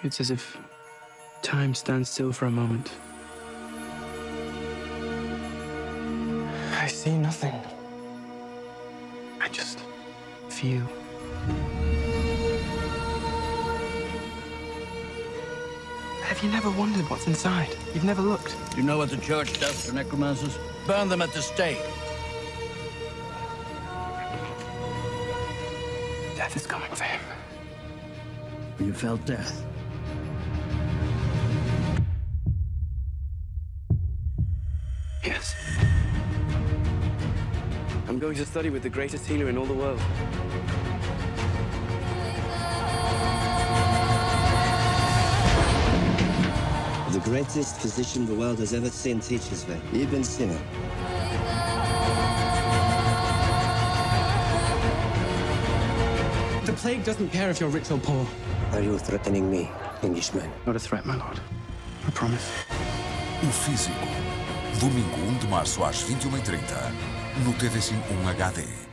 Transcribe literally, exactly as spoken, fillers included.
It's as if time stands still for a moment. I see nothing. I just feel. Have you never wondered what's inside? You've never looked? You know what the church does to necromancers? Burn them at the stake. Death is coming for him. You felt death? Yes. I'm going to study with the greatest healer in all the world. The greatest physician the world has ever seen teaches me. Ibn Sina. The plague doesn't care if you're rich or poor. Are you threatening me, Englishman? Not a threat, my lord. I promise. O Físico. Domingo um de março às vinte e uma e trinta. No T V C um H D.